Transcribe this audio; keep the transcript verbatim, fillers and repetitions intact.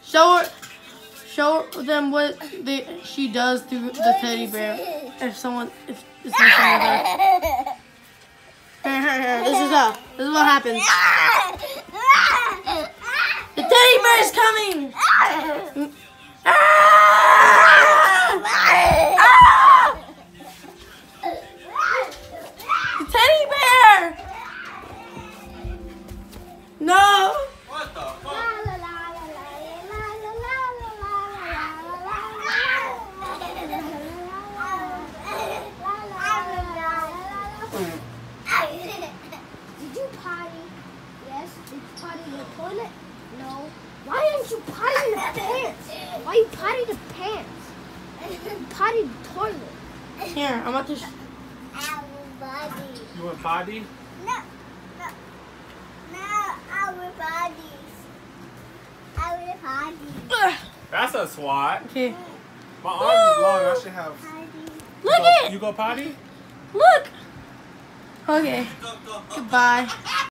Show her, show them what they, she does to the teddy bear. If someone, if it's with her. Here, here, here. This is how. This is what happens. The teddy bear is coming. Ah! Ah! The teddy bear. No. What the fuck? Did you potty? Yes. Did you potty in the toilet? No. Why didn't you potty in the pants? Why you potty the pants? You potty the toilet. Here, I'm about to. Sh You want potty? No, no, no, our bodies. Our bodies. That's a swat. Okay. My arm is long. I should have. Look You go, it. you go potty? Look. Okay. Goodbye.